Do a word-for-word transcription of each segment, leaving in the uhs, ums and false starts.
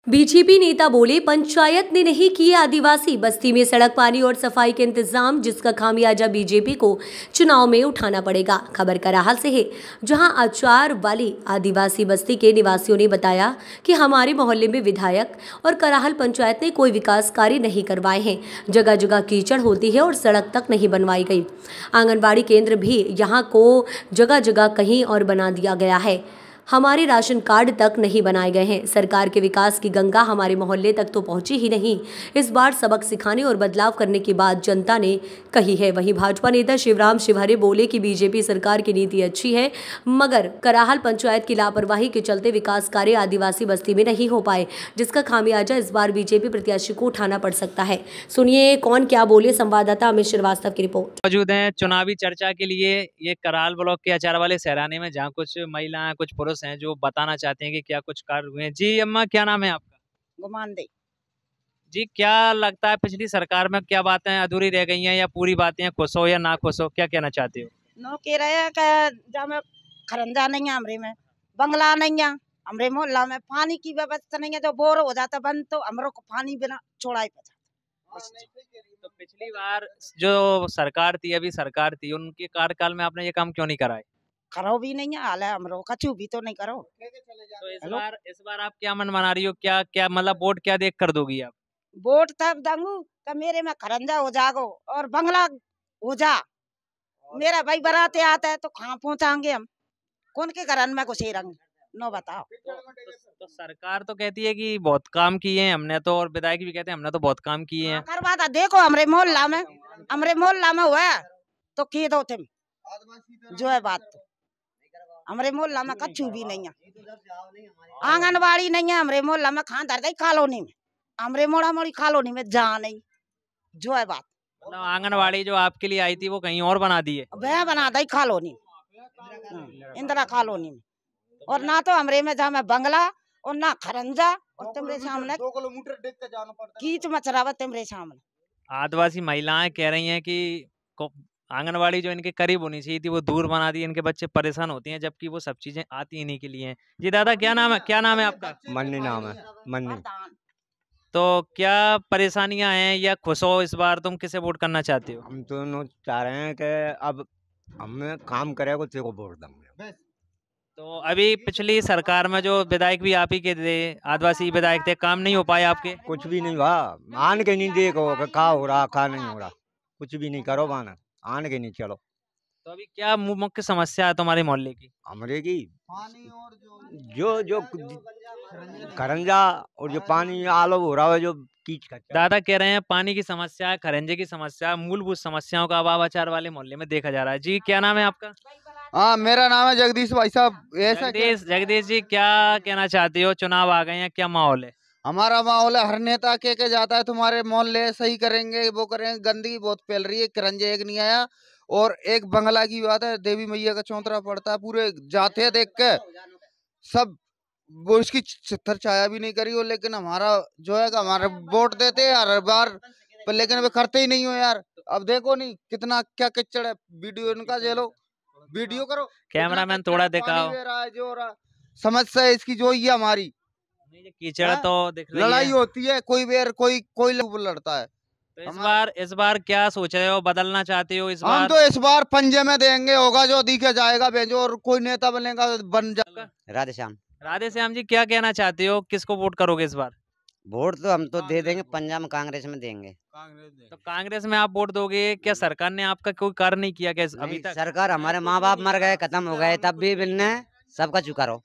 BJP नेता बोले, पंचायत ने नहीं किए आदिवासी बस्ती में सड़क, पानी और सफाई के इंतजाम, जिसका खामियाजा बीजेपी को चुनाव में उठाना पड़ेगा। खबर कराहल से है, जहां आचार वाली आदिवासी बस्ती के निवासियों ने बताया कि हमारे मोहल्ले में विधायक और कराहल पंचायत ने कोई विकास कार्य नहीं करवाए हैं। जगह जगह कीचड़ होती है और सड़क तक नहीं बनवाई गई। आंगनबाड़ी केंद्र भी यहाँ को जगह जगह कहीं और बना दिया गया है। हमारे राशन कार्ड तक नहीं बनाए गए हैं। सरकार के विकास की गंगा हमारे मोहल्ले तक तो पहुंची ही नहीं। इस बार सबक सिखाने और बदलाव करने की बात जनता ने कही है। वहीं भाजपा नेता शिवराम शिवहरे बोले कि बीजेपी सरकार की नीति अच्छी है, मगर कराहल पंचायत की लापरवाही के चलते विकास कार्य आदिवासी बस्ती में नहीं हो पाए, जिसका खामियाजा इस बार बीजेपी प्रत्याशी को उठाना पड़ सकता है। सुनिए कौन क्या बोले, संवाददाता अमित श्रीवास्तव की रिपोर्ट। मौजूद हैं चुनावी चर्चा के लिए ये कराल ब्लॉक के आचार वाले सहराने में, जहाँ कुछ महिलाएं कुछ पुरुष हैं जो बताना चाहते हैं कि क्या कुछ कार्य हुए हैं। जी अम्मा, क्या नाम है आपका? गुमान दे जी, क्या लगता है पिछली सरकार में क्या बातें अधूरी रह गई हैं या पूरी बातें, खुश हो या ना खुश हो, क्या कहना चाहते हो? नो कह रहे हैं कि जहाँ में खरंजा नहीं है, हमरे में बंगला नहीं है, हमरे मोहल्ला में पानी की व्यवस्था नहीं है। जो बोर हो जाता बंद तो हमरो को पानी बिना छोड़ाई पड़ जाता। तो पिछली बार जो सरकार थी, अभी सरकार थी, उनके कार्यकाल में आपने ये काम क्यों नहीं कराए? करो भी नहीं है, हाल है हमरो कछु भी तो नहीं करो। तो इस बार इस बार आप क्या मन बना रही हो? क्या क्या मतलब वोट क्या देख कर दोगी आप? वोट तब दूंगू कि मेरे में खरंजा हो जागो और बंगला हो जा। मेरा भाई बराते आता है तो कहाँ पहुँचाएंगे हम? कौन के घर में घुसे रंग नो बताओ। तो, तो, तो सरकार तो कहती है कि बहुत काम किए हैं हमने तो, और विधायक भी कहते हैं हमने तो बहुत काम किए हैं। करवा था, देखो हमरे मोहल्ला में हमरे मोहल्ला में हुआ तो किए दो तुम जो है बात। तो हमरे मोहल्ला में कछु भी नहीं है, आंगनबाड़ी नहीं है हमरे मोहल्ला में। खान धर कॉलोनी में, हमरे मोड़ा मोड़ी कॉलोनी में जा नहीं जो है बात। मतलब आंगनबाड़ी जो आपके लिए आई थी वो कहीं और बना दी है? वह बना दी कॉलोनी, इंदिरा कॉलोनी में। और ना तो हमरे में जहाँ में बंगला और ना खरंजा, और तुम्हारे सामने दो किलोमीटर देख के जाना पड़ता, कीच मचरावा तुम्हारे सामने। आदिवासी महिलाएं कह रही हैं कि आंगनबाड़ी जो इनके करीब होनी चाहिए थी वो दूर बना दी, इनके बच्चे परेशान होते हैं, जबकि वो सब चीजें आती इन्हीं के लिए हैं। जी दादा, क्या नाम है? क्या नाम है आपका? मन्नी नाम है, मन्नी। तो क्या परेशानियां हैं या खुश हो? इस बार तुम किसे वोट करना चाहते हो? हम दोनों चाह रहे हैं कि अब हमें काम करेगा तेरे को वोट देंगे। तो अभी पिछली सरकार में जो विधायक भी आप ही के थे, आदिवासी विधायक थे, काम नहीं हो पाए आपके? कुछ भी नहीं हुआ, आन के नहीं देखो क्या हो रहा क्या नहीं हो रहा, कुछ भी नहीं करो बाना, आन के नहीं चलो। तो अभी क्या मुख्य समस्या है तुम्हारे मोहल्ले की? हमारे की जो जो खरंजा और जो पानी आलो हो रहा है, जो कीच का। दादा कह रहे हैं पानी की समस्या, खरंजे की समस्या, मूलभूत समस्याओं का अभाव आचार वाले मोहल्ले में देखा जा रहा है। जी, क्या नाम है आपका? हाँ, मेरा नाम है जगदीश भाई साहब। ऐसा जगदीश जगदीश जी, क्या कहना चाहते हो? चुनाव आ गए हैं, क्या माहौल है? हमारा माहौल है, हर नेता के के जाता है तुम्हारे मोहल्ले सही करेंगे वो करेंगे, गंदगी बहुत फैल रही है, करंजे एक नहीं आया। और एक बंगला की बात है, देवी मैया का चौंतरा पड़ता है, पूरे जाते हैं देख के सब, वो इसकी छतर छाया भी नहीं करी हो। लेकिन हमारा जो है हमारे वोट देते हैं हर बार, पर लेकिन वे करते ही नहीं हो यार। अब देखो नहीं कितना क्या किचड़ है, वीडियो इनका जेलो, वीडियो करो, कैमरामैन थोड़ा दिखाओ। जो समस्या है इसकी जो ये हमारी कीचड़ तो दिख रही है, लड़ाई होती है, कोई बेर कोई कोई लड़ता है। तो इस बार इस बार क्या सोच रहे हो, बदलना चाहते हो इस बार? हम तो इस बार पंजे में देंगे, होगा जो दिखे जाएगा भेजो, और कोई नेता बनेगा बन जाएगा। राधे श्याम। राधे श्याम जी, क्या कहना चाहते हो, किसको वोट करोगे इस बार? वोट तो हम तो दे देंगे, पंजाब में कांग्रेस में देंगे। तो कांग्रेस में आप वोट दोगे? क्या सरकार ने आपका कोई कार्य नहीं किया क्या अभी तक? सरकार, हमारे माँ बाप मर गए, खत्म हो गए, तब भी बिलने सबका चुका रहो।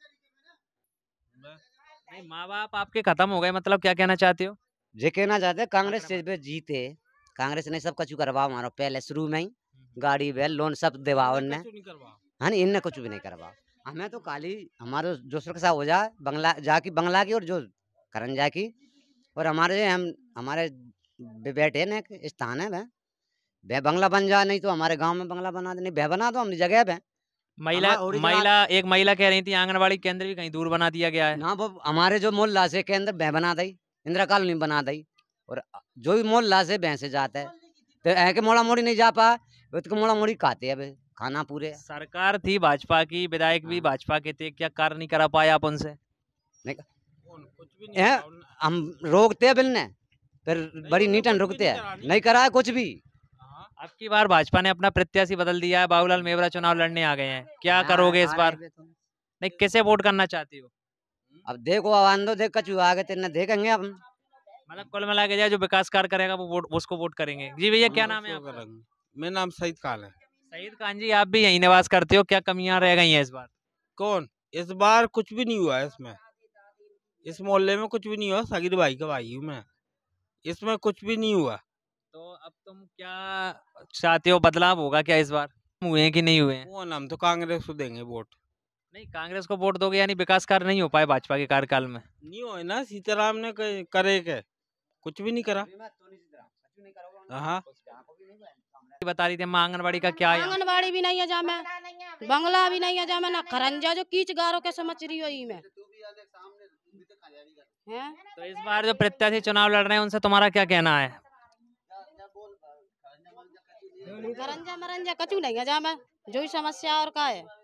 नहीं, माँ बाप आपके खत्म हो गए, मतलब क्या कहना चाहते हो? जे कहना चाहते कांग्रेस से जीते, कांग्रेस ने सबका चुका करवा हमारा, पहले शुरू में ही गाड़ी बैल लोन सब देवाओ ने, हाँ इनने कुछ भी नहीं करवा। हमें तो खाली हमारे जो सुरक्षा हो जाए, बंगला जाकी बंगला की और जो करंजा की, और हमारे हम हमारे बेटे ने स्थान है वह वह बंगला बन जाए, नहीं तो हमारे गांव में बंगला बना दे, नहीं वह बना दो हमने जगह पे। महिला महिला एक महिला कह रही थी आंगनबाड़ी केंद्र भी कहीं दूर बना दिया गया है ना, वो हमारे जो मोहल्ला से केंद्र वह बना दी, इंदिरा कॉलोनी बना दी, और जो भी मोहल्ला से भैंसे जाता है तो है कि मोड़ा मोड़ी नहीं जा पा, तो मोड़ा मोड़ी खाते हैं खाना पूरे। सरकार थी भाजपा की, विधायक भी भाजपा के थे, क्या कार्य नहीं करा पाए आप उनसे? नहीं, हैं, हम रोकते हैं बिल ने, फिर बड़ी नीटन रुकते हैं, नहीं करा है कुछ भी। अब की बार भाजपा ने अपना प्रत्याशी बदल दिया है, बाबूलाल मेवरा चुनाव लड़ने आ गए हैं, क्या करोगे इस बार? नहीं, किसे वोट करना चाहती हो? अब देखो अब आंदो देख कचू आगे तेरे देखेंगे अब। मतलब कुल मिला के जाए जो विकास कार्य करेगा वो वोट उसको वोट करेंगे। जी भैया, क्या नाम है आपका? मेरा नाम सईद खान है। सईद खान जी, आप भी यहीं निवास करते हो, क्या कमियां रह गई हैं इस बार? कौन? इस बार कुछ भी नहीं हुआ है इसमें, इस मोहल्ले में कुछ भी नहीं हुआ। सगीर भाई का भाई हूँ मैं, इसमें कुछ भी नहीं हुआ। तो अब तुम क्या चाहते हो, बदलाव होगा क्या इस बार? हुए हैं कि नहीं हुए हैं? वो हम तो कांग्रेस को देंगे वोट। नहीं, कांग्रेस को वोट दोगे यानी विकास कार्य नहीं हो पाए भाजपा के कार्यकाल में? नहीं हो ना, सीताराम ने क- करे के कुछ भी नहीं करा। हाँ, बता रही थी माँ, आंगनबाड़ी का क्या है? आंगनबाड़ी भी नहीं है जा में, बंगला भी नहीं है जा में, ना खरंजा जो कीच गारो के समझ रही हो ई में हैं। तो इस बार जो प्रत्याशी चुनाव लड़ रहे हैं उनसे तुम्हारा क्या कहना है? खरंजा मरंजा कचू नहीं है जा में, जो ही समस्या और का है।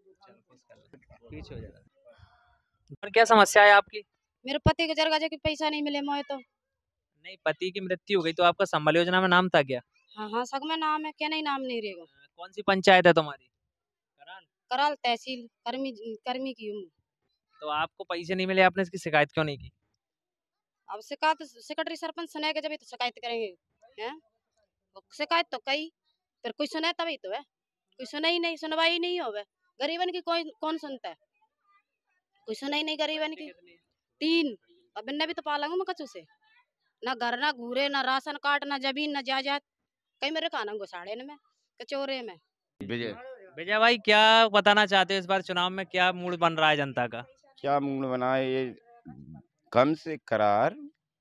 पीछे हो जाएगा। और क्या समस्या है आपकी? मेरे पति के जरगा जो कि पैसा नहीं मिले मोए तो। नहीं, पति की मृत्यु हो गई तो आपका संबल योजना में नाम था क्या? हाँ हाँ सग में नाम है, क्या नहीं नाम नहीं रहेगा। कौन सी पंचायत है तुम्हारी? कराल। कराल तहसील कर्मी कर्मी की हूँ। तो आपको पैसे नहीं मिले, आपने इसकी शिकायत क्यों नहीं की? अब शिकायत सेक्रेटरी सरपंच सुने के जब तो शिकायत करेंगे हैं। शिकायत तो कई, फिर कोई सुने तभी तो है, कोई सुने ही नहीं, सुनवाई नहीं होवे। गरीबन की कोई कौन सुनता है, कोई सुना ही नहीं गरीबन की। तीन अब इन्हें भी तो पालूंगा मैं कचू से, ना घर ना घूरे ना राशन कार्ड ना जमीन ना जायदाद, कहीं मेरे खाना घुसाड़े न में कचोरे में। विजय विजय भाई, क्या बताना चाहते हो इस बार चुनाव में क्या मूड बन रहा है जनता का? क्या मूड बना है ये, कम से करार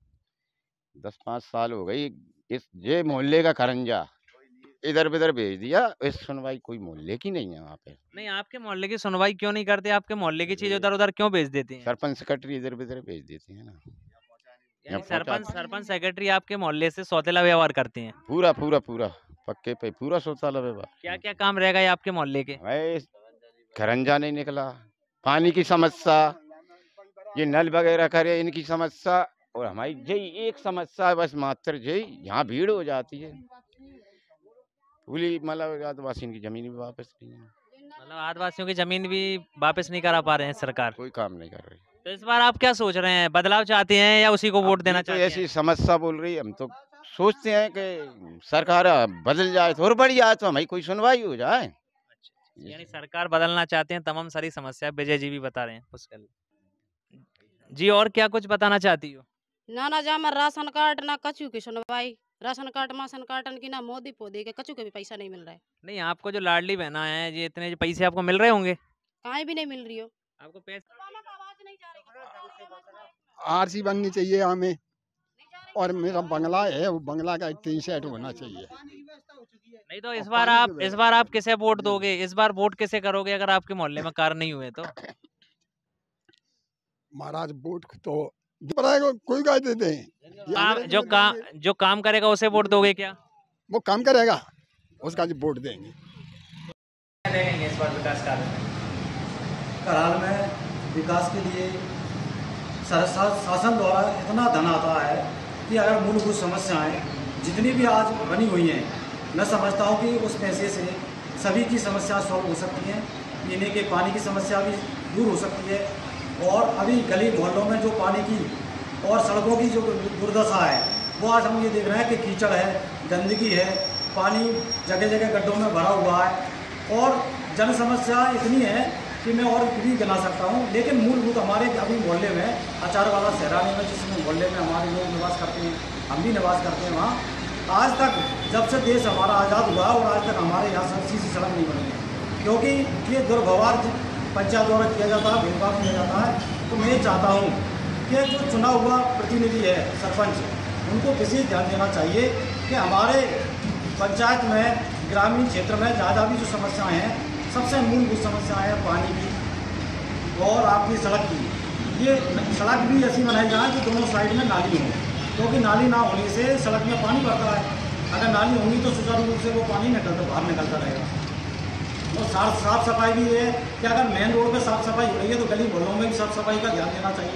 दस पाँच साल हो गई इस ये मोहल्ले का खरंजा इधर उधर भेज दिया, इस सुनवाई कोई मोहल्ले की नहीं है वहाँ पे। नहीं, आपके मोहल्ले की सुनवाई क्यों नहीं करते? आपके मोहल्ले की चीज उधर उधर क्यों भेज देते हैं? सरपंच सेक्रेटरी इधर उधर भेज देते हैं ना। यानी सरपंच सरपंच सेक्रेटरी आपके मोहल्ले से सौतेला व्यवहार करते हैं? पूरा पूरा पूरा पक्के पे पूरा शौचालय व्यवहार। क्या क्या काम रह गए आपके मोहल्ले के? भाई खरंजा नहीं निकला, पानी की समस्या, ये नल वगैरह करे इनकी समस्या, और हमारी यही एक समस्या है बस मात्र, यही यहाँ भीड़ हो जाती है। पूरी मतलब आदिवासियों की जमीन भी वापस नहीं है, मतलब आदिवासियों की जमीन भी वापस नहीं करा पा रहे हैं सरकार, कोई काम नहीं कर रही। तो इस बार आप क्या सोच रहे हैं, बदलाव चाहते हैं या उसी को वोट देना तो चाहते हैं? ऐसी समस्या बोल रही है, हम तो सोचते हैं कि सरकार बदल जाए तो और बढ़ जाए तो हमारी कोई सुनवाई हो जाए। यानी सरकार बदलना चाहते हैं, तमाम सारी समस्या विजय जी भी बता रहे हैं पुष्कर जी। और क्या कुछ बताना चाहती हो? ना ना जा मैं राशन कार्ड ना कचू की सुनवाई, राशन कार्ड मासन कार्टन की ना मोदी पोदी के कचू के भी पैसा नहीं मिल रहा है। नहीं, आपको जो लाडली बहना है ये इतने जो पैसे आपको मिल रहे होंगे? कहीं भी नहीं मिल रही हो आपको पैसे। आरसी बननी चाहिए हमें, और मेरा बंगला है वो बंगला का एक तीन सेट होना चाहिए। नहीं तो इस बार आप इस बार आप किसे वोट दोगे? इस बार वोट किसे करोगे अगर आपके मोहल्ले में कार्य नहीं हुए तो? महाराज वोट तो कोई गाय देते हैं, काम जो काम जो काम करेगा उसे वोट दोगे क्या? वो काम करेगा उसका जो वोट देंगे। इस बार विकास कार्य में कराल में विकास के लिए शासन द्वारा इतना धन आता है कि अगर मूलभूत समस्याएं जितनी भी आज बनी हुई हैं, मैं समझता हूं कि उस पैसे से सभी की समस्या सॉल्व हो सकती हैं। पीने के पानी की समस्या भी दूर हो सकती है, और अभी गली मोहल्लों में जो पानी की और सड़कों की जो दुर्दशा है वो आज हम ये देख रहे हैं कि कीचड़ है, गंदगी है, पानी जगह जगह गड्ढों में भरा हुआ है, और जन समस्या इतनी है कि मैं और भी गिना सकता हूँ। लेकिन मूलभूत हमारे अभी मोहल्ले में अचार वाला सहरानी में, जिसमें मोहल्ले में हमारे लोग निवास करते हैं, हम भी निवास करते हैं, वहाँ आज तक जब से देश हमारा आज़ाद हुआ और आज तक हमारे यहाँ सच्ची सी सड़क नहीं बनी है, क्योंकि ये दुर्व्यवहार पंचायत द्वारा किया जाता है, भेदभाव किया जाता है। तो मैं ये चाहता हूँ कि जो चुना हुआ प्रतिनिधि है सरपंच, उनको विशेष ध्यान देना चाहिए कि हमारे पंचायत में ग्रामीण क्षेत्र में ज़्यादा भी जो समस्याएं हैं, सबसे मूलभूत समस्याएं हैं पानी की और आपकी सड़क की। ये सड़क भी ऐसी बनाई जाए कि दोनों साइड में नाली हो, क्योंकि नाली ना होने से सड़क में पानी भरता है। अगर नाली होगी तो सुचारू रूप से वो पानी निकलता बाहर निकलता रहेगा। और साफ साफ सफाई भी है कि अगर मेन रोड पे साफ सफाई हो रही है तो गली मोहल्लों में भी साफ सफाई का ध्यान देना चाहिए।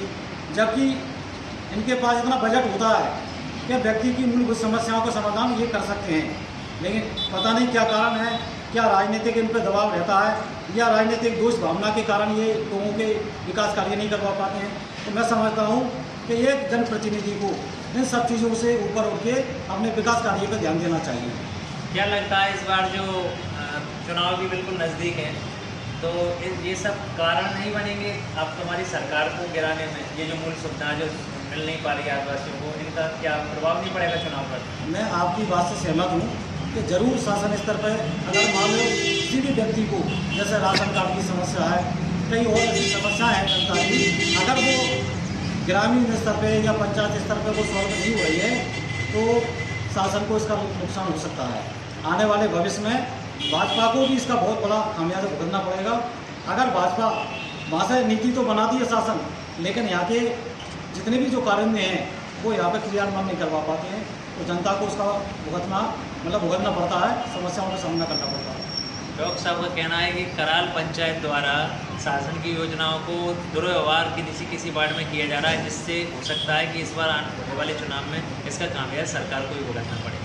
जबकि इनके पास इतना बजट होता है कि व्यक्ति की मूलभूत समस्याओं का समाधान ये कर सकते हैं, लेकिन पता नहीं क्या कारण है, क्या राजनीतिक इन पर दबाव रहता है या राजनीतिक दोष भावना के कारण ये लोगों के विकास कार्य नहीं करवा पाते हैं। तो मैं समझता हूँ कि एक जनप्रतिनिधि को इन सब चीज़ों से ऊपर उठ के अपने विकास कार्य पर ध्यान देना चाहिए। क्या लगता है इस बार जो चुनाव भी बिल्कुल नज़दीक है, तो ये सब कारण नहीं बनेंगे अब तुम्हारी सरकार को गिराने में? ये जो मूल सुविधा जो मिल नहीं पा रही है आदिवासियों को, इनका क्या प्रभाव नहीं पड़ेगा चुनाव पर? मैं आपकी बात से सहमत हूँ कि जरूर शासन स्तर पर अगर मान लो किसी भी व्यक्ति को जैसे राशन कार्ड की समस्या है, कई और ऐसी समस्याएं हैं जनता की, अगर वो ग्रामीण स्तर पे या पंचायत स्तर पे वो सॉल्व नहीं हो रही है तो शासन को इसका नुकसान हो सकता है। आने वाले भविष्य में भाजपा को भी इसका बहुत बड़ा खामियाजा भुगतना पड़ेगा। अगर भाजपा वहाँ से नीति तो बनाती है शासन, लेकिन यहाँ के जितने भी जो कार्य हैं वो यहाँ पे क्रियान्वयन नहीं करवा पाते हैं, तो जनता को उसका भुगतना मतलब भुगतना पड़ता है, समस्याओं का सामना करना पड़ता है। डॉक्टर साहब का कहना है कि कराल पंचायत द्वारा शासन की योजनाओं को दुर्व्यवहार किसी किसी वार्ड में किया जा रहा है, जिससे हो सकता है कि इस बार आने वाले चुनाव में इसका खामियाजा सरकार को भी भुगतना पड़े।